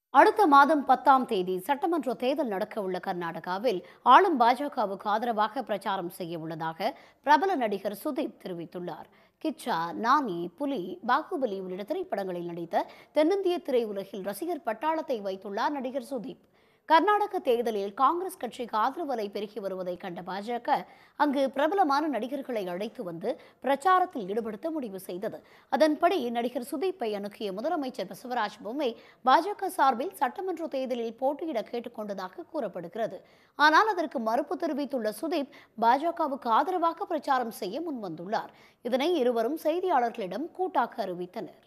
அடுத்த மாதம் 10ஆம் தேதி சட்டமன்ற தேர்தல் நடக்க உள்ள கர்நாடகாவில் ஆளும் பாஜகவுக்கு ஆதரவாக பிரச்சாரம் செய்ய உள்ளதாக பிரபல நடிகர் சுதீப் தெரிவித்துள்ளார். கிச்சா, நானி, புலி, பாகுபலி உள்ளிட்ட திரைப்படங்களில் நடித்த தென்னிந்திய திரையுலகில் ரசிகர் பட்டாளத்தை வைத்துள்ளார் நடிகர் சுதீப். கர்நாடக தேர்தலில் காங்கிரஸ் கட்சிக்கு ஆதரவு அலை பெருகி வருவதை கண்ட பாஜக அங்கு பிரபலமான நடிகர்களை அழைத்து வந்து பிரச்சாரத்தில் ஈடுபடுத்த முடிவு செய்தது. அதன்படி நடிகர் சுதீப்பை அணுகிய முதலமைச்சர் பசவராஜ் பொம்மை பாஜக சார்பில் சட்டமன்ற தேர்தலில் போட்டியிட கேட்டுக்கொண்டதாக கூறப்படுகிறது. ஆனால் அதற்கு மறுப்பு தெரிவித்துள்ள சுதீப் பாஜகவுக்கு ஆதரவாக பிரச்சாரம் செய்ய முன்வந்துள்ளார். இதனை இருவரும் செய்தியாளர்களிடம் கூட்டாக அறிவித்தனர்.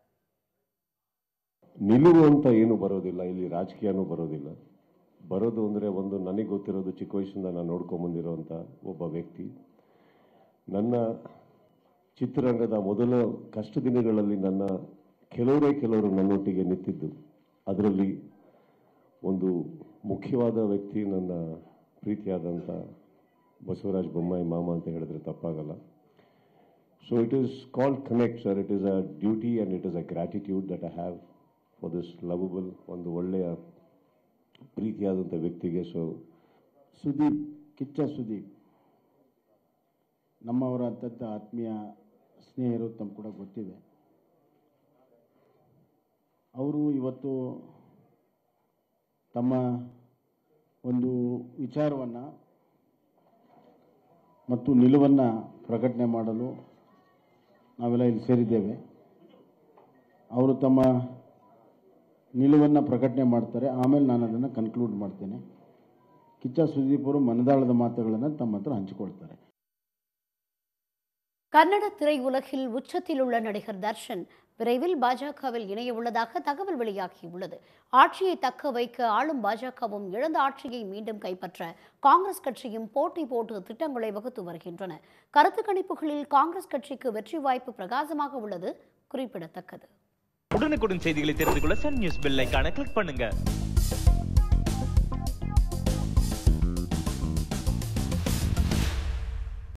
ನಿಲುವು ಅಂತ ಏನು ಬರೋದಿಲ್ಲ, ಇಲ್ಲಿ ರಾಜಕೀಯನೂ ಬರೋದಿಲ್ಲ. ಬರೋದು ಅಂದರೆ ಒಂದು ನನಗೆ ಗೊತ್ತಿರೋದು ಚಿಕ್ಕ ವಯಸ್ಸಿಂದ ನಾನು ನೋಡ್ಕೊಂಬಂದಿರೋಂಥ ಒಬ್ಬ ವ್ಯಕ್ತಿ. ನನ್ನ ಚಿತ್ರರಂಗದ ಮೊದಲ ಕಷ್ಟ ದಿನಗಳಲ್ಲಿ ಕೆಲವರು ನನ್ನೊಟ್ಟಿಗೆ ನಿಂತಿದ್ದು. ಅದರಲ್ಲಿ ಒಂದು ಮುಖ್ಯವಾದ ವ್ಯಕ್ತಿ ನನ್ನ ಪ್ರೀತಿಯಾದಂಥ ಬಸವರಾಜ ಬೊಮ್ಮಾಯಿ ಮಾಮ ಅಂತ ಹೇಳಿದ್ರೆ ತಪ್ಪಾಗಲ್ಲ. So it is called connect, sir. It is a duty and it is a gratitude that I have for this lovable, ಒಂದು ಒಳ್ಳೆಯ ಪ್ರೀತಿಯಾದಂಥ ವ್ಯಕ್ತಿಗೆ. ಸೊ ಸುದೀಪ್, ಕಿಚ್ಚ ಸುದೀಪ್ ನಮ್ಮವರ ಅತ್ಯಂತ ಆತ್ಮೀಯ ಸ್ನೇಹಿತರು, ತಮ್ಮ ಕೂಡ ಗೊತ್ತಿದೆ. ಅವರು ಇವತ್ತು ತಮ್ಮ ಒಂದು ವಿಚಾರವನ್ನು ಮತ್ತು ನಿಲುವನ್ನು ಪ್ರಕಟಣೆ ಮಾಡಲು ನಾವೆಲ್ಲ ಇಲ್ಲಿ ಸೇರಿದ್ದೇವೆ. ಅವರು ತಮ್ಮ ನಿಲುವನ್ನು ಪ್ರಕಟಣೆ ಮಾಡ್ತಾರೆ, ಆಮೇಲೆ ನಾನು ಅದನ್ನು ಕನ್ಕ್ಲೂಡ್ ಮಾಡ್ತೇನೆ. ಕಿಚ್ಚ ಸುದೀಪ್ ಅವರು ಮನದಾಳದ ಮಾತುಗಳನ್ನು ತಮ್ಮ ಹತ್ರ ಹಂಚಿಕೊಳ್ತಾರೆ. கன்னட திரையுலகில் உச்சத்தில் உள்ள நடிகர் தர்ஷன் விரைவில் பாஜகவில் இணைய உள்ளதாக தகவல் வெளியாகியுள்ளது. ஆட்சியை தக்க வைக்க ஆளும் பாஜகவும் இழந்த ஆட்சியை மீண்டும் கைப்பற்ற காங்கிரஸ் கட்சியும் போட்டி போட்டு திட்டங்களை வகுத்து வருகின்றன. கருத்து கணிப்புகளில் காங்கிரஸ் கட்சிக்கு வெற்றி வாய்ப்பு பிரகாசமாக உள்ளது குறிப்பிடத்தக்கது. உடனுக்குடன் செய்திகளை தெரிந்து கொள்ள சன் நியூஸ் பெல் ஐகானை கிளிக் பண்ணுங்க.